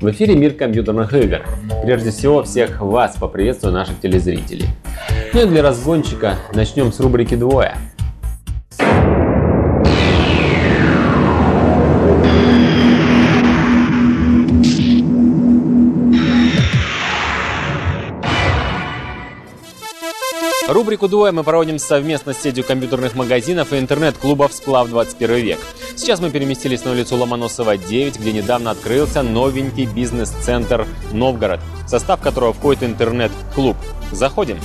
В эфире «Мир компьютерных игр». Прежде всего, всех вас поприветствую, наших телезрителей. Ну и для разгончика начнем с рубрики «Двое». Рубрику «Двое» мы проводим совместно с сетью компьютерных магазинов и интернет-клубов «Сплав 21 век». Сейчас мы переместились на улицу Ломоносова, 9, где недавно открылся новенький бизнес-центр «Новгород», в состав которого входит интернет-клуб. Заходим.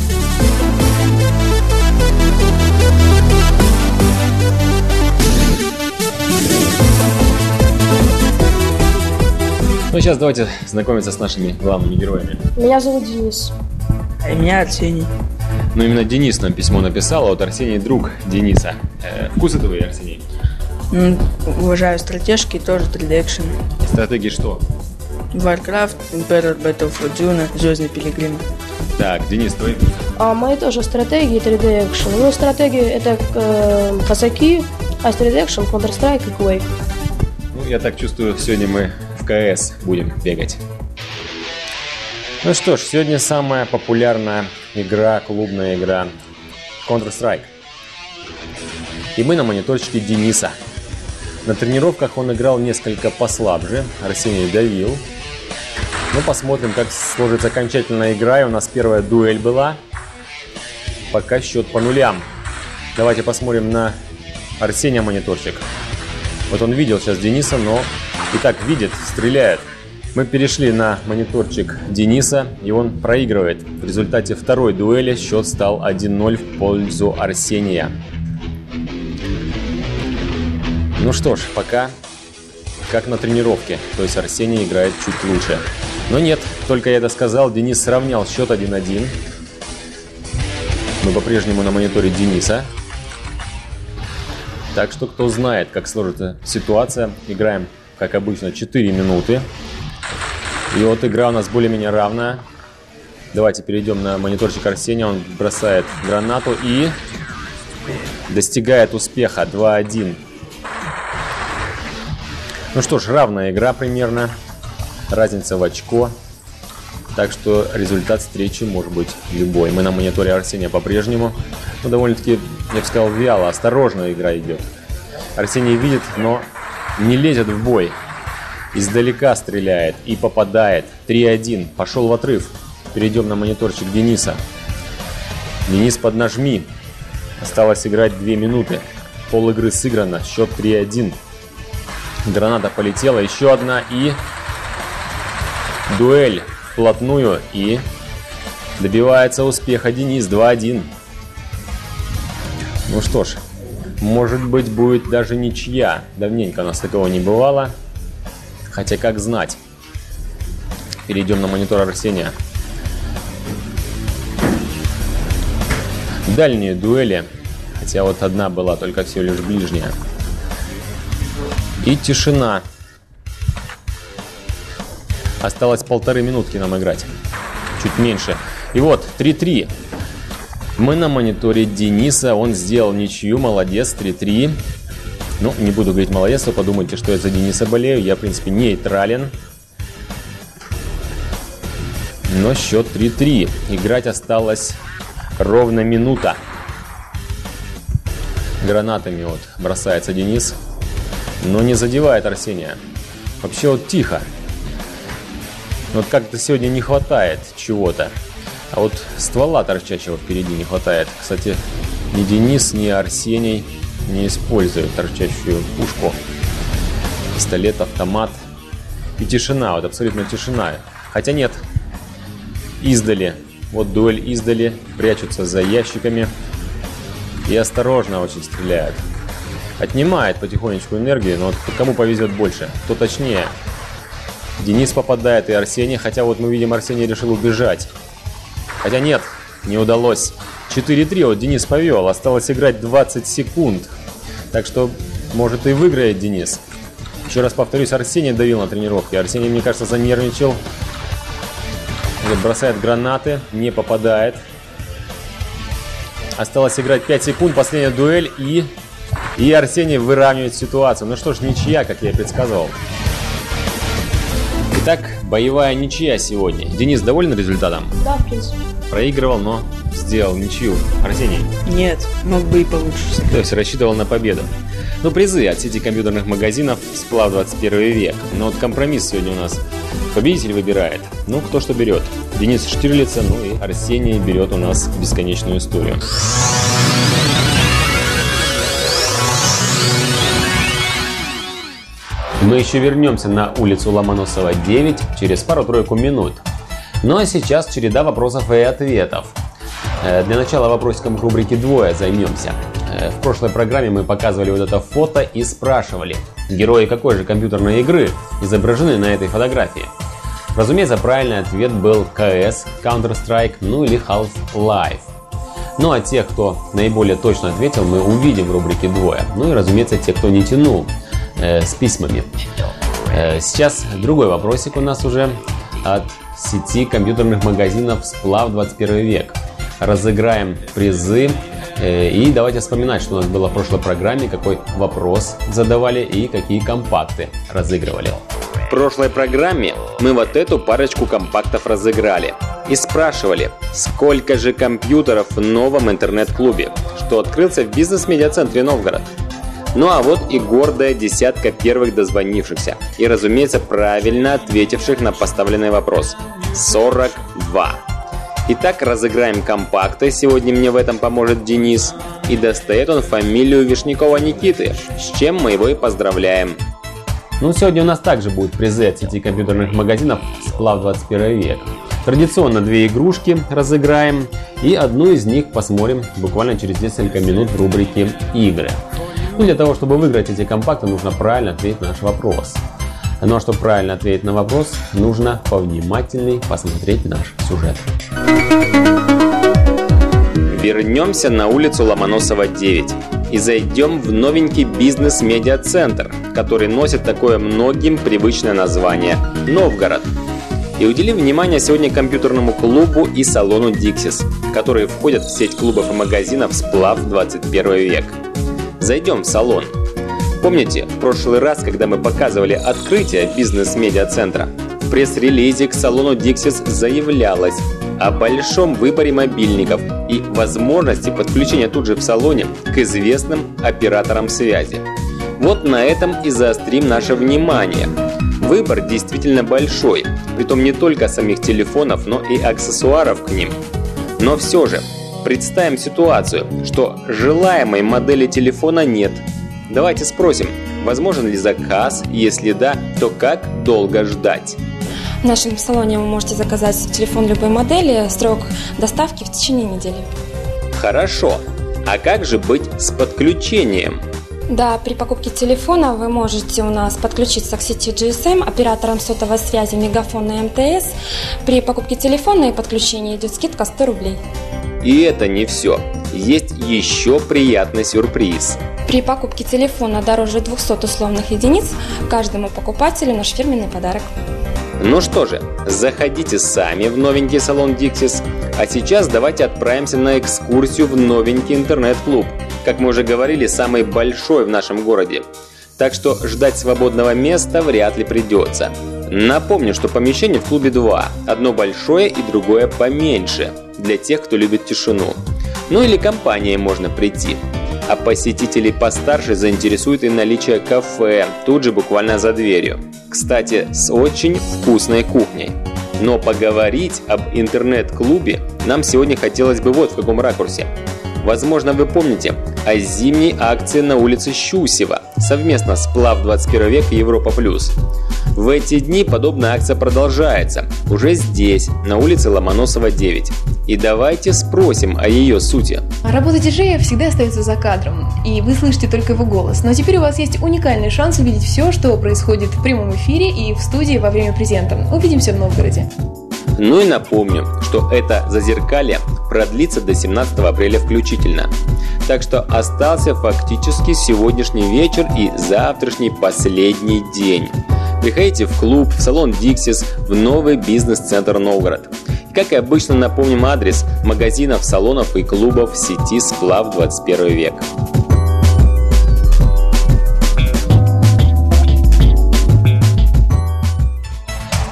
Ну, сейчас давайте знакомиться с нашими главными героями. Меня зовут Денис. А меня Арсений. Ну, именно Денис нам письмо написал, а вот Арсений друг Дениса. Вкусы твои, Арсений? Уважаю стратежки, тоже 3D-экшен. Стратегии что? Warcraft, Emperor, Battlefield, Dune, Звездный Пилигрим. Так, Денис, твои? Мои тоже стратегии 3D экшен. Ну, стратегии это казаки, а 3D экшен Counter-Strike и Quake. Ну, я так чувствую, сегодня мы в КС будем бегать. Ну что ж, сегодня самая популярная игра, клубная игра Counter-Strike. И мы на мониторчике Дениса. На тренировках он играл несколько послабже, Арсений давил. Ну, посмотрим, как сложится окончательная игра. И у нас первая дуэль была. Пока счет по нулям. Давайте посмотрим на Арсения мониторчик. Вот он видел сейчас Дениса, но и так видит, стреляет. Мы перешли на мониторчик Дениса, и он проигрывает. В результате второй дуэли счет стал 1-0 в пользу Арсения. Ну что ж, пока как на тренировке, то есть Арсений играет чуть лучше. Но нет, только я это сказал, Денис сравнял счет 1-1. Мы по-прежнему на мониторе Дениса. Так что кто знает, как сложится ситуация, играем, как обычно, 4 минуты. И вот игра у нас более-менее равная. Давайте перейдем на мониторчик Арсения. Он бросает гранату и достигает успеха 2-1. Ну что ж, равная игра примерно. Разница в очко. Так что результат встречи может быть любой. Мы на мониторе Арсения по-прежнему. Ну, довольно-таки, я бы сказал, вяло, осторожно игра идет. Арсений видит, но не лезет в бой. Издалека стреляет и попадает. 3-1. Пошел в отрыв. Перейдем на мониторчик Дениса. Денис, поднажми. Осталось играть 2 минуты. Пол игры сыграно. Счет 3-1. Граната полетела. Еще одна. И дуэль вплотную. И добивается успеха Денис. 2-1. Ну что ж. Может быть, будет даже ничья. Давненько у нас такого не бывало. Хотя как знать. Перейдем на монитор Арсения. Дальние дуэли. Хотя вот одна была только всего лишь ближняя. И тишина. Осталось 1,5 минутки нам играть. Чуть меньше. И вот 3-3. Мы на мониторе Дениса. Он сделал ничью. Молодец. 3-3. Ну, не буду говорить молодец, вы подумайте, что я за Дениса болею. Я, в принципе, нейтрален. Но счет 3-3. Играть осталось ровно минута. Гранатами вот бросается Денис. Но не задевает Арсения. Вообще вот тихо. Вот как-то сегодня не хватает чего-то. А вот ствола торчащего впереди не хватает. Кстати, ни Денис, ни Арсений не используют торчащую пушку, пистолет, автомат. И тишина, вот абсолютно тишина. Хотя нет, издали, вот дуэль издали, прячутся за ящиками и осторожно очень стреляют. Отнимает потихонечку энергию, но вот кому повезет больше, кто точнее. Денис попадает и Арсений, хотя вот мы видим, Арсений решил убежать. Хотя нет, не удалось. 4-3, вот Денис повел, осталось играть 20 секунд. Так что, может, и выиграет Денис. Еще раз повторюсь, Арсений давил на тренировке. Арсений, мне кажется, занервничал. Бросает гранаты, не попадает. Осталось играть 5 секунд, последняя дуэль и Арсений выравнивает ситуацию. Ну что ж, ничья, как я и предсказывал. Итак, боевая ничья сегодня. Денис доволен результатом? Да, в принципе. Проигрывал, но сделал ничью. Арсений? Нет, мог бы и получше. То есть рассчитывал на победу. Ну, призы от сети компьютерных магазинов «Сплав 21 век». Но вот компромисс сегодня у нас. Победитель выбирает. Ну, кто что берет. Денис Штирлица, ну и Арсений берет у нас бесконечную историю. Мы еще вернемся на улицу Ломоносова, 9 через пару-тройку минут. Ну а сейчас череда вопросов и ответов. Для начала вопросиком рубрики «Двое» займемся. В прошлой программе мы показывали вот это фото и спрашивали, герои какой же компьютерной игры изображены на этой фотографии. Разумеется, правильный ответ был CS, Counter-Strike, ну или Half-Life. Ну а тех, кто наиболее точно ответил, мы увидим в рубрике «Двое». Ну и, разумеется, те, кто не тянул с письмами. Сейчас другой вопросик у нас уже от сети компьютерных магазинов «Сплав 21 век». Разыграем призы и давайте вспоминать, что у нас было в прошлой программе, какой вопрос задавали и какие компакты разыгрывали. В прошлой программе мы вот эту парочку компактов разыграли и спрашивали, сколько же компьютеров в новом интернет-клубе, что открылся в бизнес-медиа-центре Новгород. Ну а вот и гордая десятка первых дозвонившихся и, разумеется, правильно ответивших на поставленный вопрос – 42. Итак, разыграем компакты, сегодня мне в этом поможет Денис, и достает он фамилию Вишнякова Никиты, с чем мы его и поздравляем. Ну, сегодня у нас также будут призы от сети компьютерных магазинов «Сплав 21 век». Традиционно 2 игрушки разыграем, и одну из них посмотрим буквально через несколько минут в рубрике «Игры». Ну, для того, чтобы выиграть эти компакты, нужно правильно ответить на наш вопрос. Ну а чтобы правильно ответить на вопрос, нужно повнимательней посмотреть наш сюжет. Вернемся на улицу Ломоносова, 9 и зайдем в новенький бизнес-медиа-центр, который носит такое многим привычное название – Новгород. И уделим внимание сегодня компьютерному клубу и салону Dixis, которые входят в сеть клубов и магазинов «Сплав 21 век». Зайдем в салон. Помните, в прошлый раз, когда мы показывали открытие бизнес-медиа-центра, в пресс-релизе к салону Dixis заявлялось о большом выборе мобильников и возможности подключения тут же в салоне к известным операторам связи. Вот на этом и заострим наше внимание. Выбор действительно большой, притом не только самих телефонов, но и аксессуаров к ним. Но все же, представим ситуацию, что желаемой модели телефона нет. Давайте спросим, возможен ли заказ, если да, то как долго ждать? В нашем салоне вы можете заказать телефон любой модели, срок доставки в течение недели. Хорошо, а как же быть с подключением? Да, при покупке телефона вы можете у нас подключиться к сети GSM, операторам сотовой связи Мегафон и МТС. При покупке телефона и подключении идет скидка 100 рублей. И это не все. Есть еще приятный сюрприз. При покупке телефона дороже 200 условных единиц каждому покупателю наш фирменный подарок. Ну что же, заходите сами в новенький салон Dixis, а сейчас давайте отправимся на экскурсию в новенький интернет-клуб. Как мы уже говорили, самый большой в нашем городе. Так что ждать свободного места вряд ли придется. Напомню, что помещений в клубе 2. Одно большое и другое поменьше, для тех, кто любит тишину. Ну или компанией можно прийти. А посетителей постарше заинтересует и наличие кафе, тут же буквально за дверью. Кстати, с очень вкусной кухней. Но поговорить об интернет-клубе нам сегодня хотелось бы вот в каком ракурсе. Возможно, вы помните о зимней акции на улице Щусева совместно с «Сплав 21 век» и Европа+. В эти дни подобная акция продолжается, уже здесь, на улице Ломоносова, 9. И давайте спросим о ее сути. Работа диджея всегда остается за кадром, и вы слышите только его голос. Но теперь у вас есть уникальный шанс увидеть все, что происходит в прямом эфире и в студии во время презента. Увидимся в Новгороде. Ну и напомню, что это зазеркалье продлится до 17 апреля включительно. Так что остался фактически сегодняшний вечер и завтрашний последний день. Приходите в клуб, в салон Dixis, в новый бизнес-центр Новгород. И, как и обычно, напомним адрес магазинов, салонов и клубов сети «Сплав 21 век».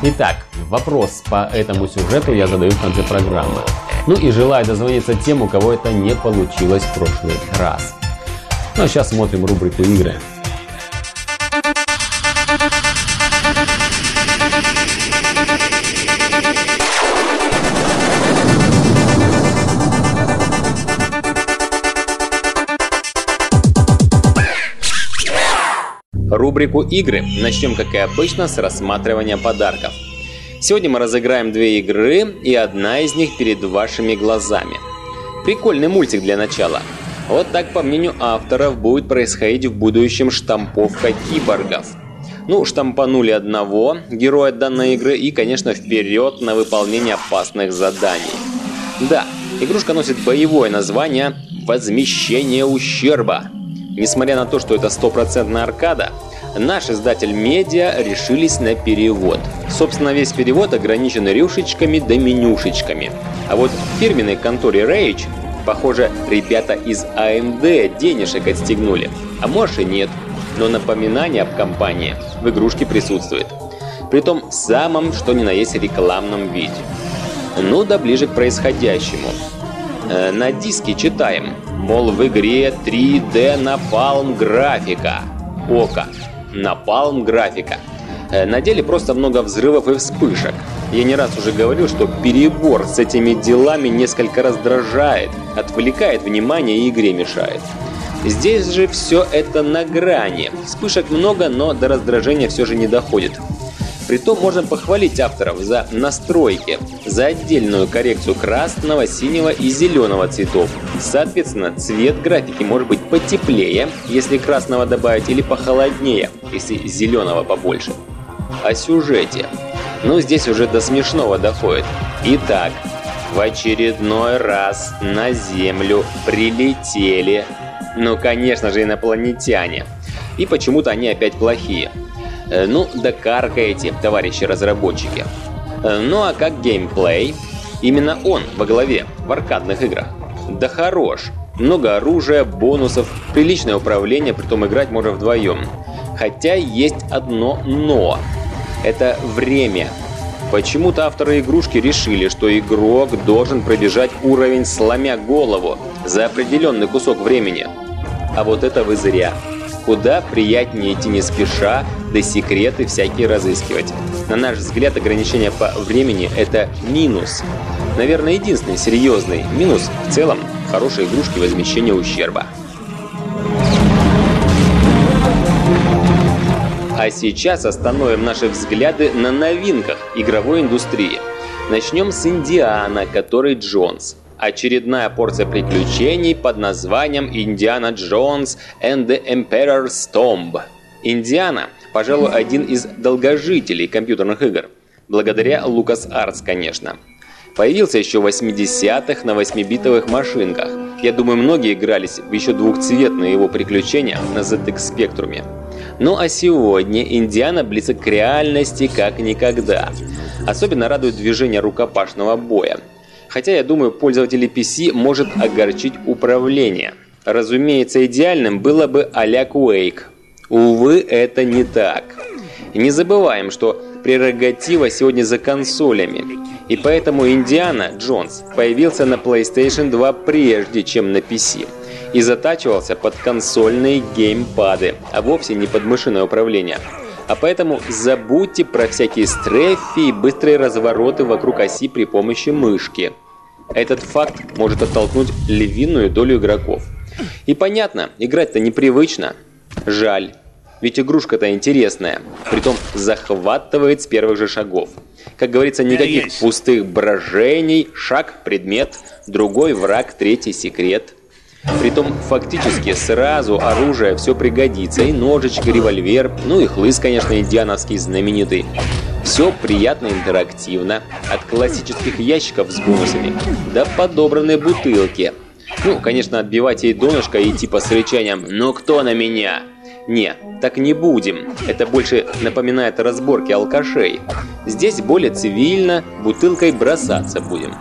Итак, вопрос по этому сюжету я задаю в конце программы. Ну и желаю дозвониться тем, у кого это не получилось в прошлый раз. Ну а сейчас смотрим рубрику «Игры». Рубрику «Игры» начнем, как и обычно, с рассматривания подарков. Сегодня мы разыграем 2 игры, и одна из них перед вашими глазами. Прикольный мультик для начала. Вот так, по мнению авторов, будет происходить в будущем штамповка киборгов. Ну, штампанули одного героя данной игры и, конечно, вперед на выполнение опасных заданий. Да, игрушка носит боевое название «Возмещение ущерба». Несмотря на то, что это 100% аркада, наш издатель медиа решились на перевод. Собственно, весь перевод ограничен рюшечками да менюшечками. А вот в фирменной конторе Rage, похоже, ребята из AMD денежек отстегнули. А может и нет, но напоминание об компании в игрушке присутствует. Притом в самом, что ни на есть, рекламном виде. Ну да ближе к происходящему. На диске читаем, мол, в игре 3D напалм графика. Ока. Напалм графика. На деле просто много взрывов и вспышек. Я не раз уже говорил, что перебор с этими делами несколько раздражает, отвлекает внимание и игре мешает. Здесь же все это на грани. Вспышек много, но до раздражения все же не доходит. Притом можно похвалить авторов за настройки, за отдельную коррекцию красного, синего и зеленого цветов. Соответственно, цвет графики может быть потеплее, если красного добавить, или похолоднее, если зеленого побольше. О сюжете. Ну, здесь уже до смешного доходит. Итак, в очередной раз на Землю прилетели, ну, конечно же, инопланетяне. И почему-то они опять плохие. Ну, да каркаете, товарищи разработчики. Ну а как геймплей? Именно он во главе в аркадных играх. Да хорош. Много оружия, бонусов, приличное управление, притом играть можно вдвоем. Хотя есть одно «но». Это время. Почему-то авторы игрушки решили, что игрок должен пробежать уровень, сломя голову, за определенный кусок времени. А вот это вы зря. Куда приятнее идти не спеша, да секреты всякие разыскивать. На наш взгляд, ограничение по времени – это минус. Наверное, единственный серьезный минус в целом хорошей игрушки возмещения ущерба. А сейчас остановим наши взгляды на новинках игровой индустрии. Начнем с Индиана, который Джонс. Очередная порция приключений под названием «Индиана Джонс and the Emperor's Tomb». Индиана, пожалуй, один из долгожителей компьютерных игр. Благодаря LucasArts, конечно. Появился еще в 80-х на 8-битовых машинках. Я думаю, многие игрались в еще двухцветные его приключения на ZX Spectrum. Ну а сегодня Индиана близок к реальности как никогда. Особенно радует движение рукопашного боя. Хотя, я думаю, пользователей PC может огорчить управление. Разумеется, идеальным было бы а-ля Quake. Увы, это не так. И не забываем, что прерогатива сегодня за консолями. И поэтому Индиана Джонс появился на PlayStation 2 прежде, чем на PC. И затачивался под консольные геймпады, а вовсе не под мышиное управление. А поэтому забудьте про всякие стрефи и быстрые развороты вокруг оси при помощи мышки. Этот факт может оттолкнуть львиную долю игроков. И понятно, играть-то непривычно. Жаль, ведь игрушка-то интересная, притом захватывает с первых же шагов. Как говорится, никаких пустых брожений, шаг – предмет, другой враг, третий – секрет. Притом фактически сразу оружие все пригодится, и ножичек, и револьвер, ну и хлыст, конечно, индиановский знаменитый. Все приятно интерактивно, от классических ящиков с бонусами до подобранной бутылки. Ну, конечно, отбивать ей донышко и типа с рычанием «Ну кто на меня?» Не, так не будем. Это больше напоминает разборки алкашей. Здесь более цивильно, бутылкой бросаться будем.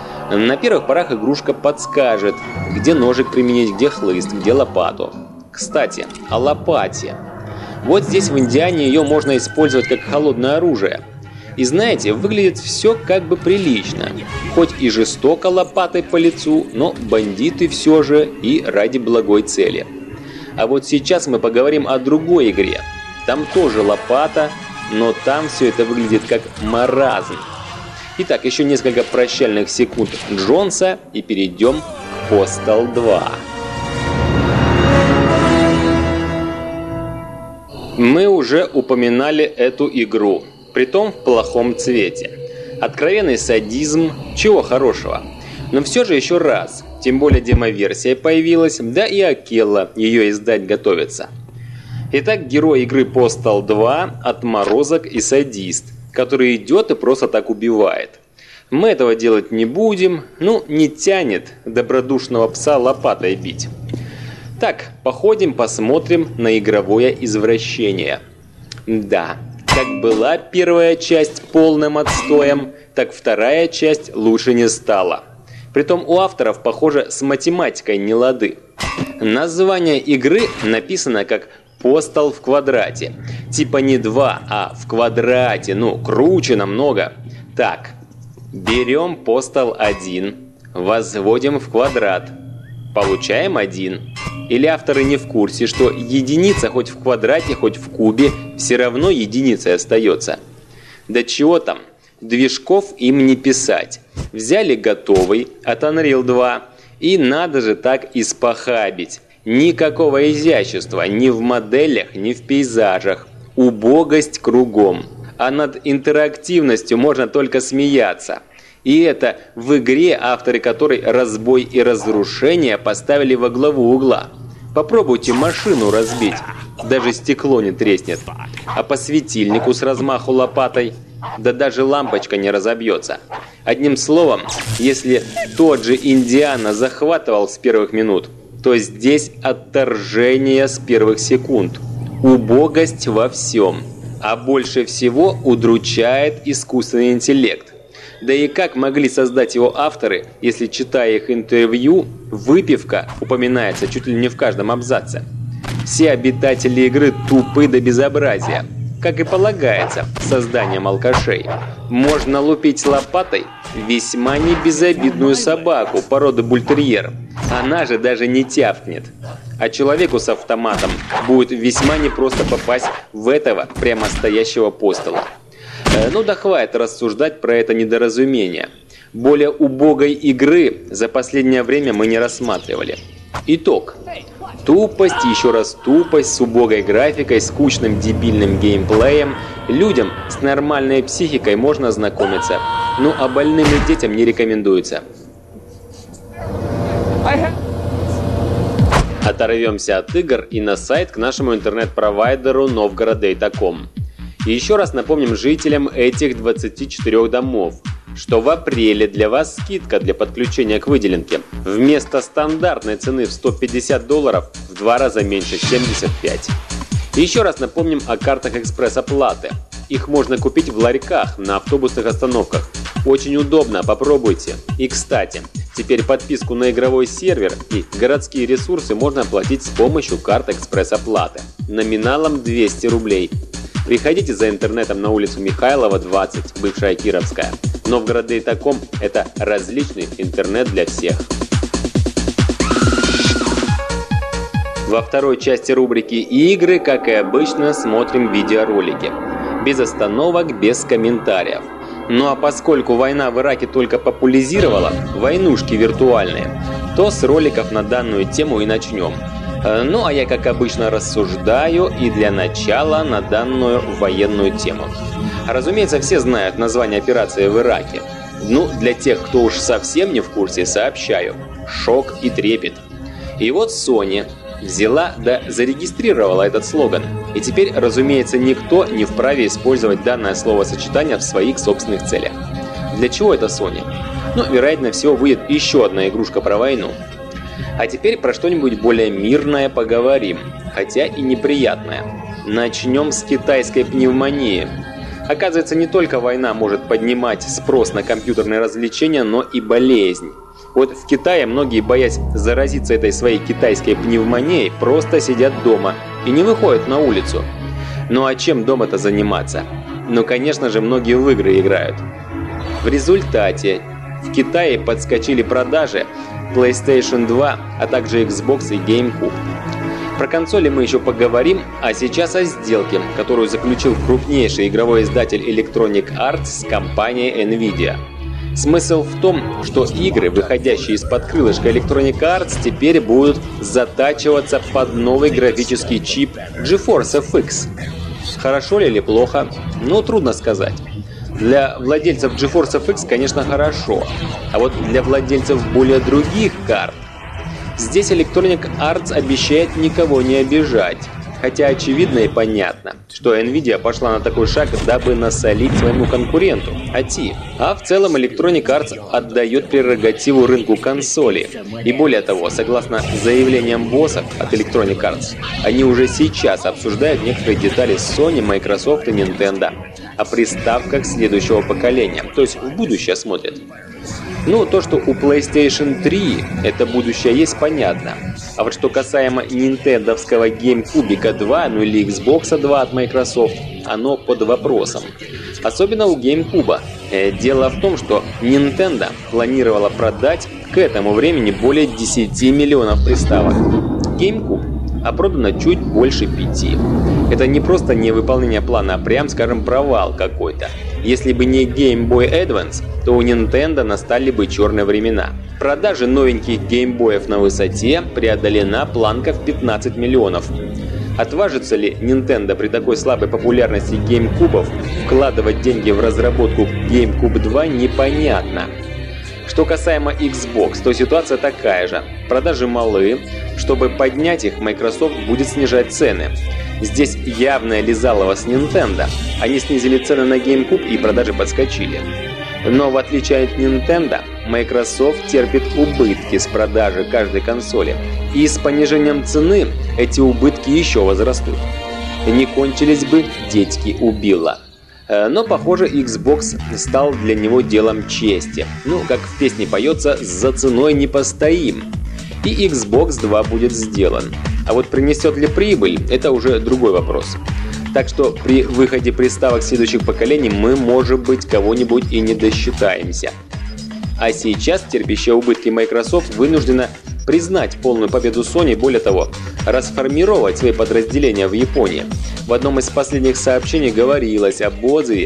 На первых порах игрушка подскажет, где ножик применить, где хлыст, где лопату. Кстати, о лопате. Вот здесь в Индиане ее можно использовать как холодное оружие. И знаете, выглядит все как бы прилично. Хоть и жестоко лопатой по лицу, но бандиты все же и ради благой цели. А вот сейчас мы поговорим о другой игре. Там тоже лопата, но там все это выглядит как маразм. Итак, еще несколько прощальных секунд Джонса и перейдем к Postal 2. Мы уже упоминали эту игру, притом в плохом цвете. Откровенный садизм, чего хорошего. Но все же еще раз, тем более демоверсия появилась, да и Акелла ее издать готовится. Итак, герой игры Postal 2 – отморозок и садист, который идет и просто так убивает. Мы этого делать не будем, не тянет добродушного пса лопатой бить. Так, походим, посмотрим на игровое извращение. Да, как была первая часть полным отстоем, так вторая часть лучше не стала. Притом у авторов, похоже, с математикой не лады. Название игры написано как Postal в квадрате. Типа не 2, а в квадрате, круче намного. Так, берем Postal 1, возводим в квадрат. Получаем 1. Или авторы не в курсе, что единица хоть в квадрате, хоть в кубе все равно единицей остается. Да чего там, движков им не писать. Взяли готовый от Unreal 2 и надо же так испохабить. Никакого изящества ни в моделях, ни в пейзажах. Убогость кругом. А над интерактивностью можно только смеяться. И это в игре, авторы которой разбой и разрушение поставили во главу угла. Попробуйте машину разбить, даже стекло не треснет. А по светильнику с размаху лопатой, да даже лампочка не разобьется. Одним словом, если тот же Индиана захватывал с первых минут, то здесь отторжение с первых секунд. Убогость во всем. А больше всего удручает искусственный интеллект. Да и как могли создать его авторы, если, читая их интервью, выпивка упоминается чуть ли не в каждом абзаце? Все обитатели игры тупы до безобразия, как и полагается созданием алкашей. Можно лупить лопатой весьма небезобидную собаку породы бультерьер. Она же даже не тявкнет. А человеку с автоматом будет весьма непросто попасть в этого прямо стоящего Постала. Да хватит рассуждать про это недоразумение. Более убогой игры за последнее время мы не рассматривали. Итог. Тупость, еще раз тупость, с убогой графикой, скучным дебильным геймплеем. Людям с нормальной психикой можно ознакомиться, а больным и детям не рекомендуется. Оторвемся от игр и на сайт к нашему интернет-провайдеру Novgorod.com. И еще раз напомним жителям этих 24 домов, что в апреле для вас скидка для подключения к выделенке вместо стандартной цены в $150 в 2 раза меньше, 75. И еще раз напомним о картах экспресс-оплаты. Их можно купить в ларьках на автобусных остановках. Очень удобно, попробуйте. И кстати, теперь подписку на игровой сервер и городские ресурсы можно оплатить с помощью карт экспресс-оплаты номиналом 200 рублей. Приходите за интернетом на улицу Михайлова, 20, бывшая Кировская. Novgorod.com – это различный интернет для всех. Во второй части рубрики «Игры», как и обычно, смотрим видеоролики. Без остановок, без комментариев. А поскольку война в Ираке только популяризировала войнушки виртуальные, то с роликов на данную тему и начнем. А я, как обычно, рассуждаю и для начала на данную военную тему. Разумеется, все знают название операции в Ираке. Для тех, кто уж совсем не в курсе, сообщаю. Шок и трепет. И вот Sony взяла да зарегистрировала этот слоган. И теперь, разумеется, никто не вправе использовать данное словосочетание в своих собственных целях. Для чего это Sony? Вероятно всего, выйдет еще одна игрушка про войну. А теперь про что-нибудь более мирное поговорим, хотя и неприятное. Начнем с китайской пневмонии. Оказывается, не только война может поднимать спрос на компьютерные развлечения, но и болезнь. Вот в Китае многие, боясь заразиться этой своей китайской пневмонией, просто сидят дома и не выходят на улицу. А чем дома-то заниматься? но, конечно же, многие в игры играют. В результате в Китае подскочили продажи PlayStation 2, а также Xbox и GameCube. Про консоли мы еще поговорим, а сейчас о сделке, которую заключил крупнейший игровой издатель Electronic Arts с компанией Nvidia. Смысл в том, что игры, выходящие из-под крылышка Electronic Arts, теперь будут затачиваться под новый графический чип GeForce FX. Хорошо ли или плохо? Ну, трудно сказать. Для владельцев GeForce FX, конечно, хорошо, а вот для владельцев более других карт здесь Electronic Arts обещает никого не обижать. Хотя очевидно и понятно, что Nvidia пошла на такой шаг, дабы насолить своему конкуренту ATI. А в целом Electronic Arts отдает прерогативу рынку консолей. И более того, согласно заявлениям боссов от Electronic Arts, они уже сейчас обсуждают некоторые детали Sony, Microsoft и Nintendo о приставках следующего поколения, то есть в будущее смотрят. Ну, то, что у PlayStation 3 это будущее есть, понятно. А вот что касаемо нинтендовского GameCube 2, ну или Xbox 2 от Microsoft, оно под вопросом. Особенно у GameCube. Дело в том, что Nintendo планировала продать к этому времени более 10 миллионов приставок. GameCube продано чуть больше 5. Это не просто невыполнение плана, а прям, скажем, провал какой-то. Если бы не Game Boy Advance, то у Nintendo настали бы черные времена. Продажи новеньких геймбоев на высоте, преодолена планка в 15 миллионов. Отважится ли Nintendo при такой слабой популярности GameCube вкладывать деньги в разработку GameCube 2, непонятно. Что касаемо Xbox, то ситуация такая же. Продажи малы, чтобы поднять их, Microsoft будет снижать цены. Здесь явное лизалово с Nintendo. Они снизили цены на GameCube и продажи подскочили. Но в отличие от Nintendo, Microsoft терпит убытки с продажи каждой консоли. И с понижением цены эти убытки еще возрастут. Не кончились бы детьки у Билла. Но, похоже, Xbox стал для него делом чести. Ну, как в песне поется, «За ценой не постоим». И Xbox 2 будет сделан. А вот принесет ли прибыль, это уже другой вопрос. Так что при выходе приставок следующих поколений мы, может быть, кого-нибудь и не досчитаемся. А сейчас терпящая убытки Microsoft вынуждена признать полную победу Sony, более того, расформировать свои подразделения в Японии. В одном из последних сообщений говорилось об отзыве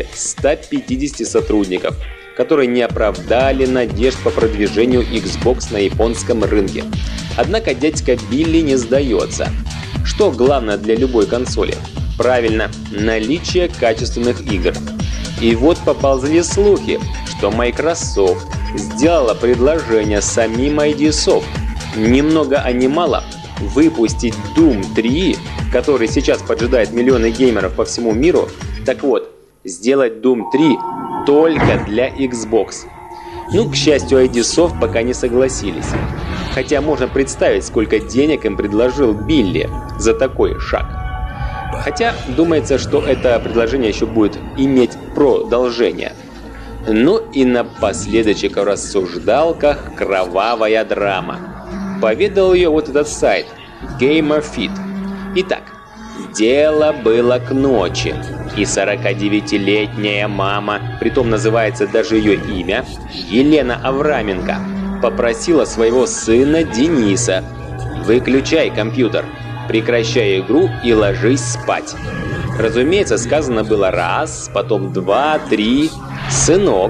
150 сотрудников, которые не оправдали надежд по продвижению Xbox на японском рынке. Однако дядька Билли не сдается. Что главное для любой консоли? Правильно, наличие качественных игр. И вот поползли слухи, что Microsoft сделала предложение самим ID Soft. Ни много, а ни мало выпустить Doom 3, который сейчас поджидает миллионы геймеров по всему миру. Так вот, сделать Doom 3 только для Xbox. Ну, к счастью, ID Soft пока не согласились. Хотя можно представить, сколько денег им предложил Билли за такой шаг. Хотя думается, что это предложение еще будет иметь продолжение. Ну и напоследочек в рассуждалках кровавая драма. Поведал ее вот этот сайт GamerFit. Итак, дело было к ночи, и 49-летняя мама, притом называется даже ее имя, Елена Авраменко, попросила своего сына Дениса: «Выключай компьютер, прекращай игру и ложись спать». Разумеется, сказано было раз, потом 2, 3. Сынок,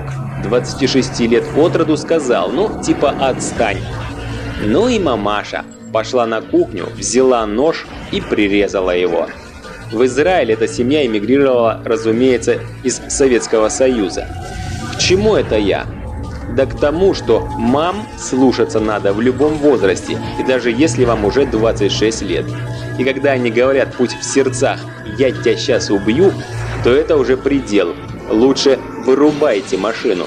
26 лет от роду, сказал: «Ну, типа, отстань». Ну и мамаша пошла на кухню, взяла нож и прирезала его. В Израиль эта семья эмигрировала, разумеется, из Советского Союза. К чему это я? Да к тому, что мам слушаться надо в любом возрасте, и даже если вам уже 26 лет. И когда они говорят, пусть в сердцах «я тебя сейчас убью», то это уже предел. Лучше вырубайте машину.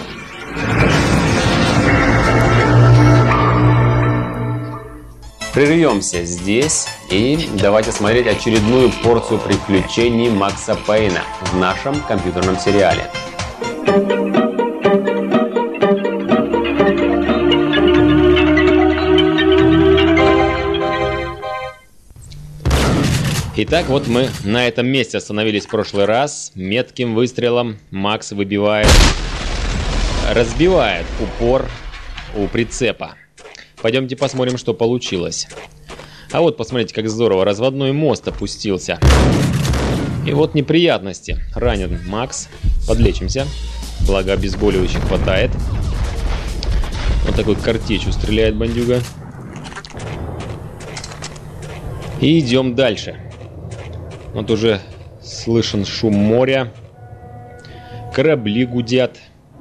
Прервемся здесь и давайте смотреть очередную порцию приключений Макса Пейна в нашем компьютерном сериале. Итак, вот мы на этом месте остановились в прошлый раз. Метким выстрелом Макс разбивает упор у прицепа. Пойдемте посмотрим, что получилось. А вот посмотрите, как здорово. Разводной мост опустился. И вот неприятности. Ранен Макс. Подлечимся. Благо обезболивающих хватает. Вот такой картечью стреляет бандюга. И идем дальше. Вот уже слышен шум моря. Корабли гудят.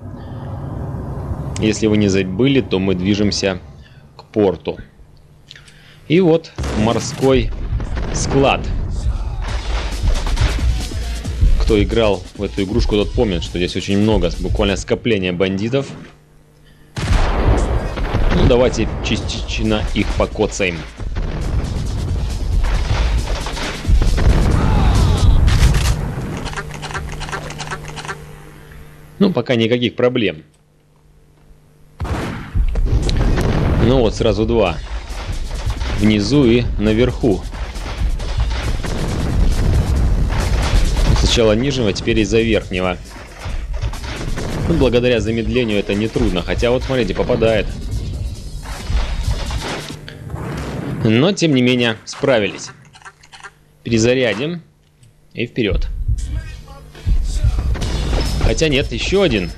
Если вы не забыли, то мы движемся к порту. И вот морской склад. Кто играл в эту игрушку, тот помнит, что здесь очень много, буквально скопление бандитов. Ну, давайте частично их покоцаем. Ну, пока никаких проблем. Ну вот, сразу два. Внизу и наверху. Сначала нижнего, теперь из-за верхнего. Ну, благодаря замедлению это нетрудно. Хотя вот, смотрите, попадает. Но, тем не менее, справились. Перезарядим. И вперед. Хотя нет, еще один.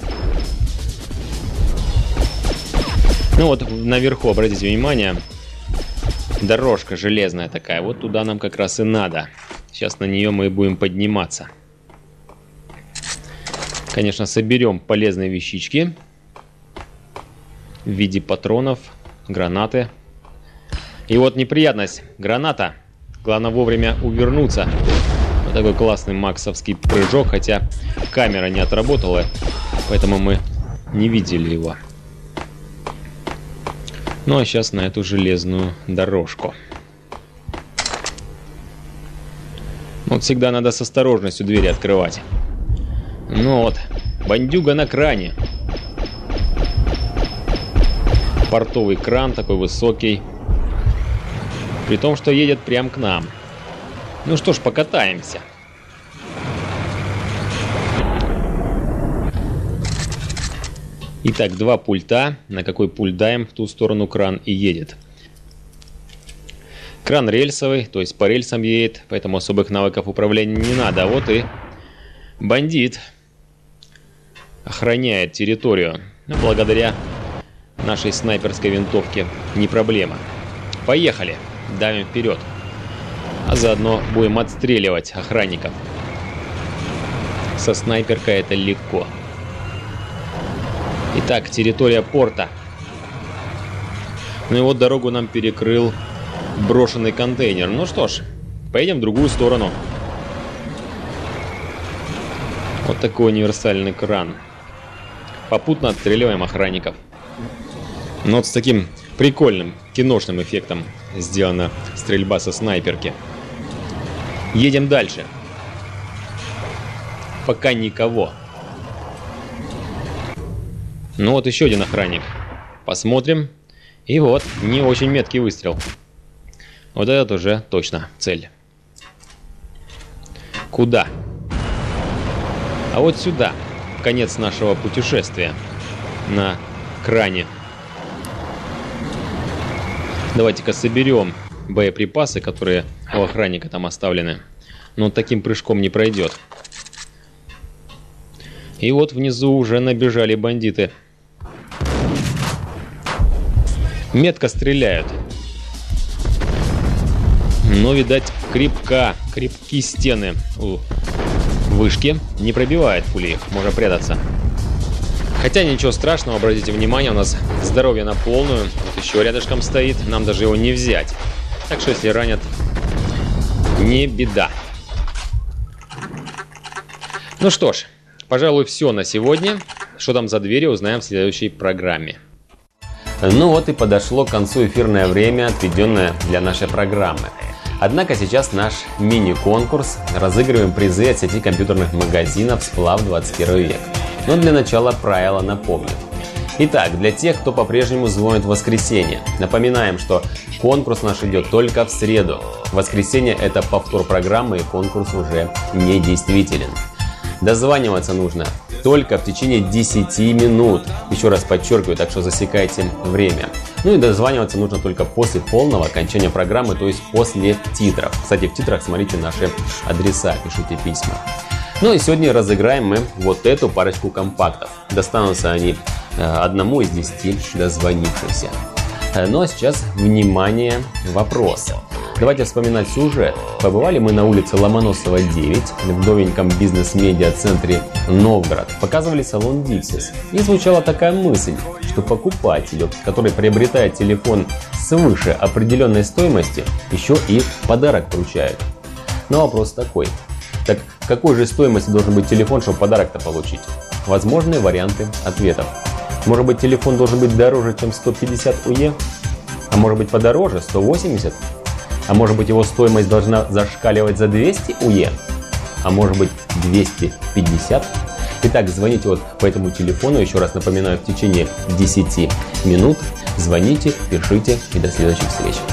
Ну вот наверху, обратите внимание, дорожка железная такая. Вот туда нам как раз и надо. Сейчас на нее мы будем подниматься. Конечно, соберем полезные вещички в виде патронов, гранаты. И вот неприятность. Граната. Главное вовремя увернуться. Вот такой классный максовский прыжок, хотя камера не отработала, поэтому мы не видели его. Ну а сейчас на эту железную дорожку. Вот всегда надо с осторожностью двери открывать. Ну вот, бандюга на кране. Портовый кран такой высокий. При том, что едет прямо к нам. Ну что ж, покатаемся. Итак, два пульта. На какой пульт даем, в ту сторону кран и едет. Кран рельсовый, то есть по рельсам едет, поэтому особых навыков управления не надо. А вот и бандит охраняет территорию. Ну, благодаря нашей снайперской винтовке не проблема. Поехали, давим вперед. А заодно будем отстреливать охранников. Со снайперкой это легко. Итак, территория порта. Ну и вот дорогу нам перекрыл брошенный контейнер. Ну что ж, поедем в другую сторону. Вот такой универсальный кран. Попутно отстреливаем охранников. Ну вот с таким прикольным киношным эффектом сделана стрельба со снайперки. Едем дальше. Пока никого. Ну вот еще один охранник. Посмотрим. И вот, не очень меткий выстрел. Вот этот уже точно цель. Куда? А вот сюда. Конец нашего путешествия. На кране. Давайте-ка соберем боеприпасы, которые у охранника там оставлены. Но таким прыжком не пройдет. И вот внизу уже набежали бандиты. Метко стреляют. Но, видать, крепки стены у вышки. Не пробивает пули их, можно прятаться. Хотя ничего страшного, обратите внимание, у нас здоровье на полную. Вот еще рядышком стоит, нам даже его не взять. Так что, если ранят, не беда. Ну что ж, пожалуй, все на сегодня. Что там за дверью, узнаем в следующей программе. Ну вот и подошло к концу эфирное время, отведенное для нашей программы. Однако сейчас наш мини-конкурс. Разыгрываем призы от сети компьютерных магазинов «Сплав 21 век». Но для начала правила напомню. Итак, для тех, кто по-прежнему звонит в воскресенье, напоминаем, что конкурс наш идет только в среду. В воскресенье это повтор программы, и конкурс уже не действителен. Дозваниваться нужно только в течение 10 минут. Еще раз подчеркиваю, так что засекайте время. Ну и дозваниваться нужно только после полного окончания программы, то есть после титров. Кстати, в титрах смотрите наши адреса, пишите письма. Ну и сегодня разыграем мы вот эту парочку компактов. Достанутся они одному из 10 дозвонившихся. Ну а сейчас, внимание, вопрос. Давайте вспоминать сюжет. Побывали мы на улице Ломоносова, 9, в новеньком бизнес-медиа-центре Новгород. Показывали салон Dixis. И звучала такая мысль, что покупателю, который приобретает телефон свыше определенной стоимости, еще и подарок вручают. Но вопрос такой. Так какой же стоимости должен быть телефон, чтобы подарок-то получить? Возможные варианты ответов. Может быть, телефон должен быть дороже, чем 150 УЕ? А может быть, подороже, 180? А может быть, его стоимость должна зашкаливать за 200 УЕ? А может быть, 250? Итак, звоните вот по этому телефону, еще раз напоминаю, в течение 10 минут. Звоните, пишите и до следующих встреч.